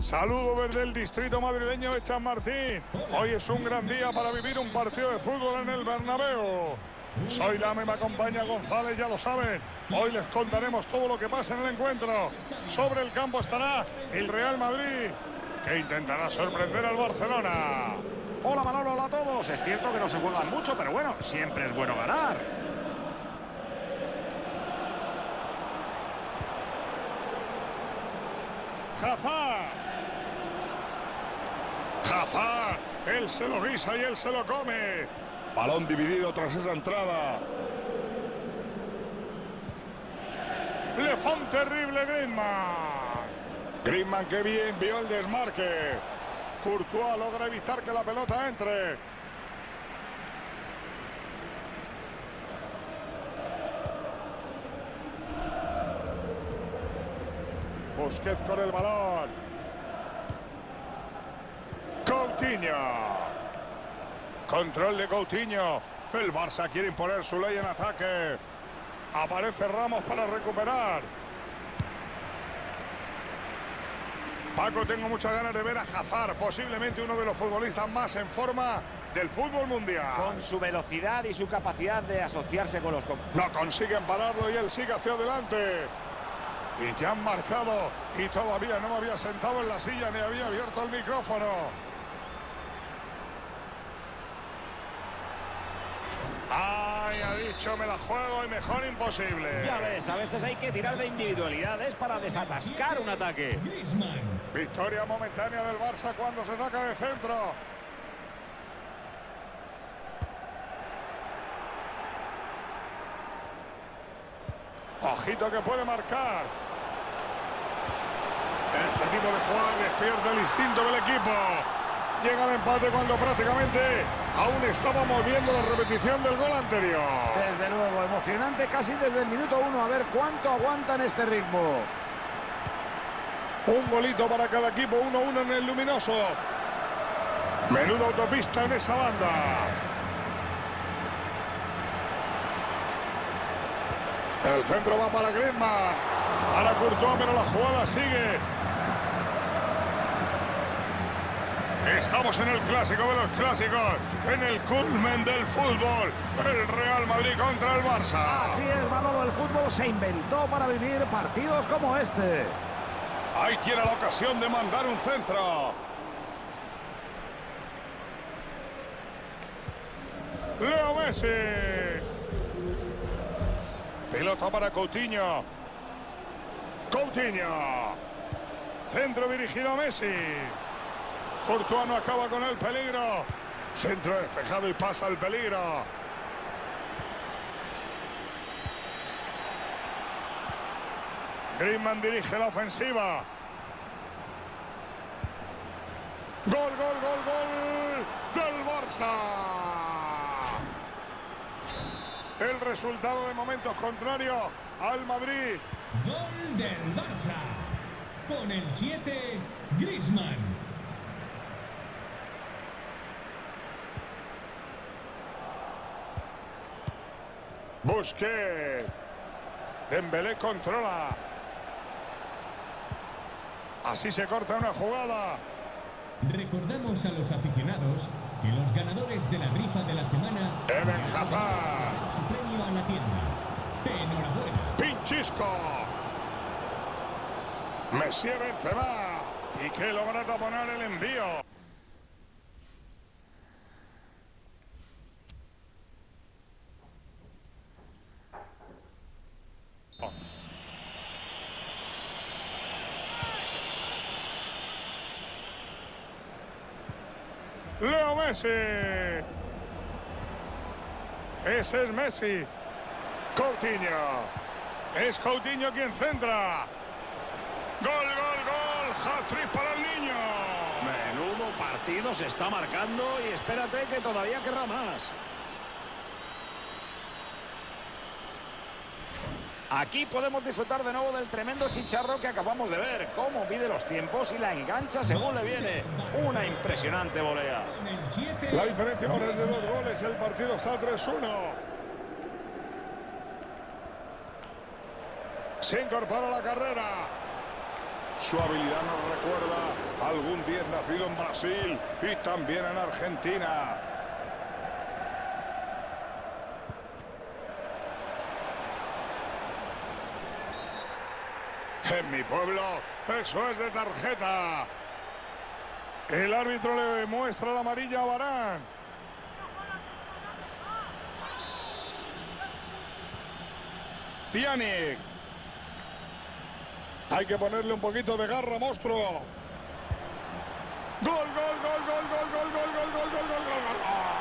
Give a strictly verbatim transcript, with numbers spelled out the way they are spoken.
Saludo desde el distrito madrileño de Chamartín. Hoy es un gran día para vivir un partido de fútbol en el Bernabéu. Soy Lame, me acompaña González, ya lo saben. Hoy les contaremos todo lo que pasa en el encuentro. Sobre el campo estará el Real Madrid, que intentará sorprender al Barcelona. Hola Manolo, hola a todos. Es cierto que no se juegan mucho, pero bueno, siempre es bueno ganar. Hazard. Hazard. Él se lo guisa y él se lo come. Balón dividido tras esa entrada. Le fue un terrible Griezmann. Griezmann, que bien vio el desmarque. Courtois logra evitar que la pelota entre. Busquets con el balón. Coutinho. Control de Coutinho. El Barça quiere imponer su ley en ataque. Aparece Ramos para recuperar. Paco, tengo muchas ganas de ver a Hazard, posiblemente uno de los futbolistas más en forma del fútbol mundial. Con su velocidad y su capacidad de asociarse con los... No consiguen pararlo y él sigue hacia adelante. Y ya han marcado y todavía no me había sentado en la silla ni había abierto el micrófono. Ay, ha dicho, me la juego y mejor imposible. Ya ves, a veces hay que tirar de individualidades para desatascar un ataque. Victoria momentánea del Barça cuando se saca de centro. Ojito que puede marcar. Este tipo de jugadas despierta el instinto del equipo. Llega el empate cuando prácticamente aún estábamos viendo la repetición del gol anterior. Desde luego, emocionante casi desde el minuto uno. A ver cuánto aguantan este ritmo. Un golito para cada equipo, uno uno en el luminoso. Menuda autopista en esa banda. El centro va para Griezmann. Para Courtois, pero la jugada sigue. Estamos en el clásico de los clásicos, en el culmen del fútbol, el Real Madrid contra el Barça. Así es, Manolo, el fútbol se inventó para vivir partidos como este. Ahí tiene la ocasión de mandar un centro. Leo Messi. Pelota para Coutinho. Coutinho. Centro dirigido a Messi. Courtois no acaba con el peligro. Centro despejado y pasa el peligro. Griezmann dirige la ofensiva. Gol, gol, gol, gol del Barça. El resultado de momentos contrario al Madrid. Gol del Barça. Con el siete, Griezmann. Busquets. Dembélé controla. Así se corta una jugada. Recordamos a los aficionados que los ganadores de la rifa de la semana... Eden Hazard. Su premio a la tienda. Enhorabuena. Pinchisco. Messi Benzema. Y que logra taponar el envío. Leo Messi. Ese es Messi. Coutinho. Es Coutinho quien centra. Gol, gol, gol. Hat-trick para el niño. Menudo partido se está marcando y espérate que todavía querrá más. Aquí podemos disfrutar de nuevo del tremendo chicharro que acabamos de ver. Cómo pide los tiempos y la engancha según le viene. Una impresionante volea. La diferencia ahora es de dos goles. El partido está tres uno. Se incorpora a la carrera. Su habilidad nos recuerda a algún diez nacido en Brasil y también en Argentina. En mi pueblo, eso es de tarjeta. El árbitro le muestra la amarilla a Varane. Pjanic. Hay que ponerle un poquito de garra, monstruo. Gol, gol, gol, gol, gol, gol, gol, gol, gol, gol, gol, gol, gol.